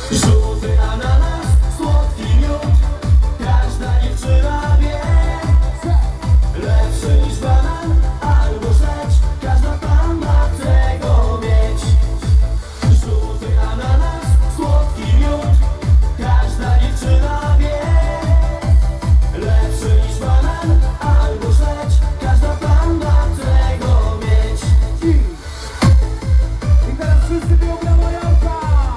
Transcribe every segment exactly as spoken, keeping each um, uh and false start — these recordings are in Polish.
Żółty ananas, słodki miód, każda dziewczyna wie. Lepszy niż banan albo rzecz, każda panna chce go mieć. Żółty ananas, słodki miód, każda dziewczyna wie. Lepszy niż banan albo rzecz, każda panna chce go mieć. I teraz wszyscy biją brawo Janka!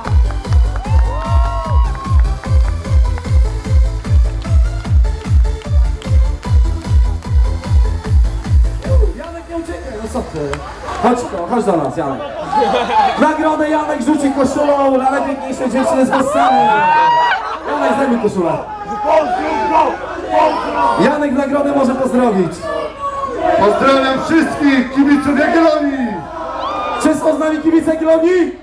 Janek, nie uciekaj, no co ty? Chodź to, chodź do nas, Janek. Nagrodę Janek rzuci koszulą na najpiękniejsze dziewczyny z sceny. Janek, zdejmij koszulę. Janek nagrodę może pozdrowić. Pozdrawiam wszystkich kibiców Jagiellonii! Czy są z nami kibice Jagiellonii?